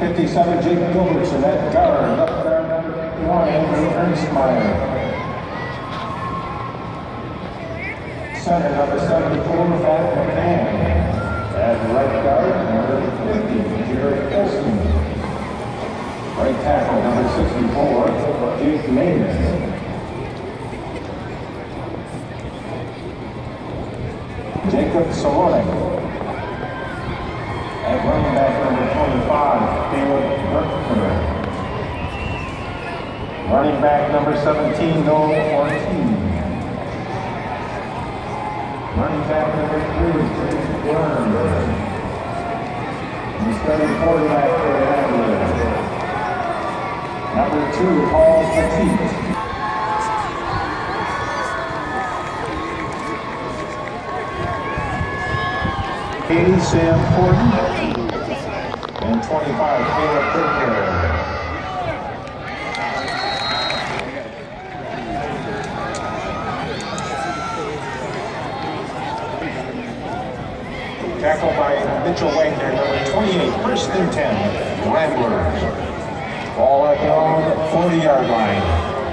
57, Jake Gilbertson at guard. Left guard number 51, Andrew Ernstmeyer. Center number 74, Matt McCann. At right guard number 50, Jared Olson. Right tackle number 64, Jake Maynard. Jacob Solonik. At running back number 25, Caleb Berkner. Running back number 17, Noel Ortiz. Running back number 3, Chris Burns. And starting quarterback for the Ramblers, number 2, Paul Petit. Sam Forden, and 25, Caleb Berkner. Tackled by Mitchell Wagner, number 28, first and 10, Ramblers. Ball at the own 40-yard line.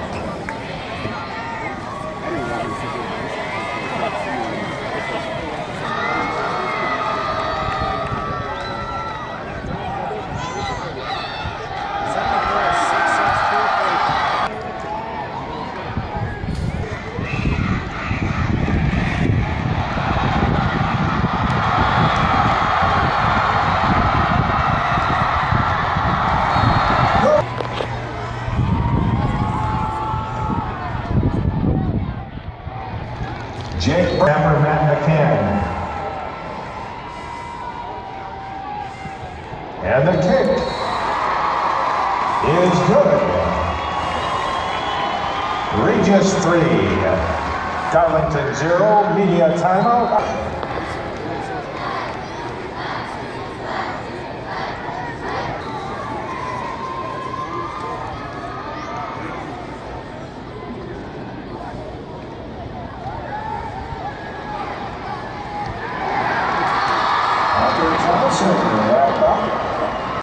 Jake Brammer, Matt McCann. And the kick is good. Regis 3, Darlington 0, media timeout.